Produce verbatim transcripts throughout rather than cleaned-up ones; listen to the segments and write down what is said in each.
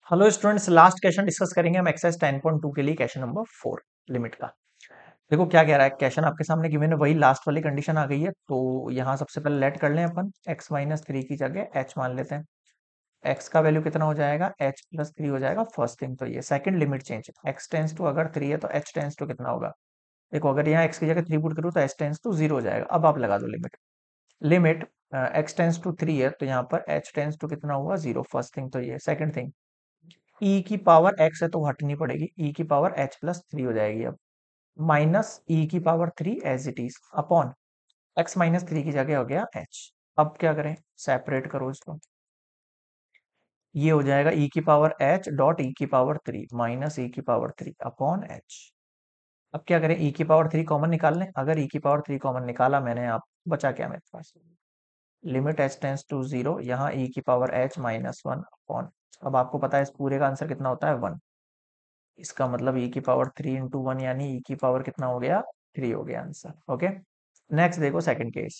Hello students, last question discuss करेंगे हम exercise ten point to के लिए। क्वेश्चन नंबर फोर, लिमिट का। देखो क्या कह रहा है क्वेश्चन आपके सामने, गिवन है वही लास्ट वाली कंडीशन आ गई है। तो यहाँ सबसे पहले लेट कर लें अपन, x माइनस थ्री की जगह h मान लेते हैं। x का वैल्यू कितना हो जाएगा, h प्लस थ्री हो जाएगा फर्स्ट थिंग। तो ये second limit change, x tends to अगर थ्री है तो h टेंस टू कितना होगा। देखो अगर यहाँ x की जगह थ्री पुट करूँ तो h टेंस टू जीरो हो जाएगा। अब आप लगा दो limit. Limit x tends to three है तो यहाँ पर h टेंस टू कितना हुआ, जीरो फर्स्ट थिंग। तो ये सेकंड थिंग, e की पावर x है तो हटनी पड़ेगी, e की पावर h प्लस थ्री हो जाएगी। अब माइनस e की power three as it is upon x minus three की जगह हो गया h। अब क्या करें, सेपरेट करो इसको। ये हो जाएगा e की पावर h डॉट e की पावर थ्री माइनस e की पावर थ्री अपॉन h। अब क्या करें, e की पावर थ्री कॉमन निकाल लें। अगर e की पावर थ्री कॉमन निकाला मैंने, आप बचा क्या मेरे पास, limit h tends to zero, यहाँ e की power h minus one upon. अब आपको पता है इस पूरे का आंसर कितना होता है, वन। इसका मतलब e की पावर थ्री इंटू वन यानी e की पावर कितना हो गया, थ्री हो गया आंसर। ओके, नेक्स्ट देखो सेकंड केस।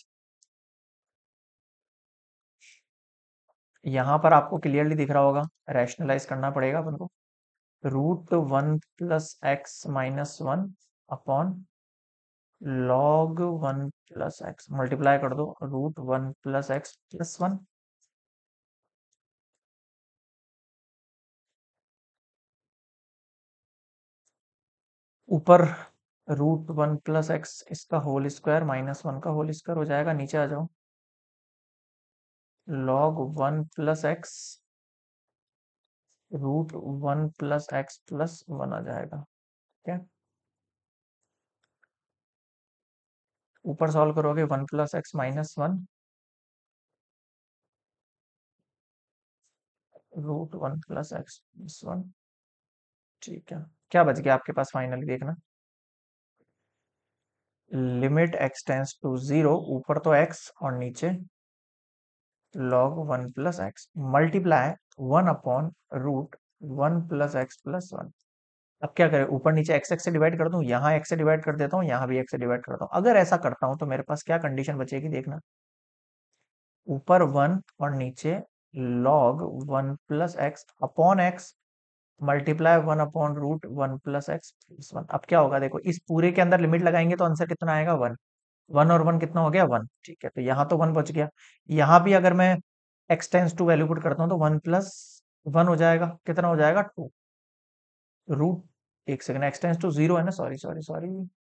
यहाँ पर आपको क्लियरली दिख रहा होगा, रैशनलाइज करना पड़ेगा अपन को। Root one plus X minus one upon log one plus X, multiply कर दो root one plus X plus one. ऊपर रूट वन प्लस एक्स इसका होल स्क्वायर माइनस वन का होल स्क्वायर हो जाएगा। नीचे आ जाओ, log one plus X root one plus X plus one आ जाएगा। ठीक है, ऊपर सॉल्व करोगे one plus X minus one root one plus X plus one. ठीक है, क्या बच गया आपके पास फाइनली देखना, limit X tends to zero, ऊपर तो एक्स और नीचे log one plus X multiply one upon root one plus X plus one. अब क्या करें, ऊपर नीचे एक्स एक्स से डिवाइड कर दूं, यहाँ एक्स से डिवाइड कर देता हूँ, यहाँ भी एक्स से डिवाइड करता हूँ। अगर ऐसा करता हूँ तो मेरे पास क्या कंडीशन बचेगी देखना, ऊपर वन और नीचे log one plus X upon X multiply one upon root one plus X plus one. अब क्या होगा देखो, इस पूरे के अंदर लिमिट लगाएंगे तो आंसर कितना आएगा, वन। वन और वन कितना हो गया, वन। ठीक है, तो यहाँ तो वन बच गया। यहाँ भी अगर मैं X tends to value put करता हूँ तो वन प्लस वन हो जाएगा, कितना हो जाएगा, टू। रूट, एक second, X tends to zero है ना, sorry sorry sorry,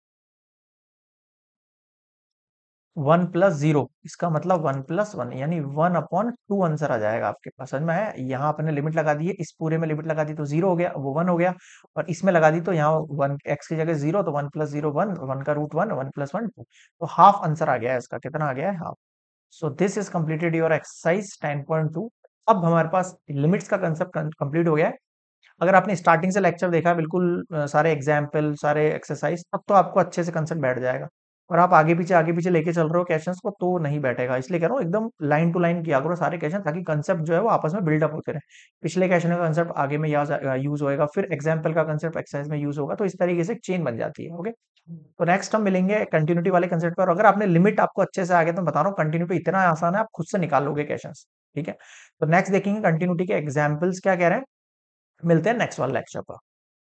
one plus zero, इसका मतलब वन प्लस वन यानी वन अपॉन टू आंसर आ जाएगा आपके पास। समझ में आया, यहाँ आपने लिमिट लगा दी है, इस पूरे में लिमिट लगा दी तो जीरो हो गया, वो वन हो गया। और इसमें लगा दी तो यहाँ वन, एक्स की जगह जीरो तो one plus zero one, one का root one, one plus one two. तो हाफ आंसर आ गया है इसका, कितना आ गया है, half. So this is completed your exercise ten point two. अब हमारे पास लिमिट्स का कंसेप्ट कंप्लीट हो गया है। अगर आपने स्टार्टिंग से लेक्चर देखा है बिल्कुल, अ, सारे एग्जाम्पल सारे एक्सरसाइज, तब तो आपको अच्छे से कंसेप्ट बैठ जाएगा। और आप आगे पीछे आगे पीछे लेके चल रहे हो क्वेश्चंस को तो नहीं बैठेगा। इसलिए कह रहा हूँ एकदम लाइन टू लाइन किया करो सारे क्वेश्चन, ताकि कंसेप्ट जो है वो आपस में बिल्डअप होते रहे। पिछले क्वेश्चन का कंसेप्ट आगे में यूज होएगा, फिर एग्जाम्पल का कंसेप्ट एक्सरसाइज में यूज होगा, तो इस तरीके से चेन बन जाती है। ओके, तो नेक्स्ट हम मिलेंगे कंटिन्यूटी वाले कंसेप्ट पर। अगर आपने लिमिट आपको अच्छे से आ गया तो मैं बता रहा हूँ कंटिन्यूटी इतना आसान है, आप खुद से निकाल लोगे क्वेश्चन। ठीक है, तो नेक्स्ट देखेंगे कंटिन्यूटी के एग्जाम्पल्स क्या कह रहे हैं। मिलते हैं नेक्स्ट वाले लेक्चर पर।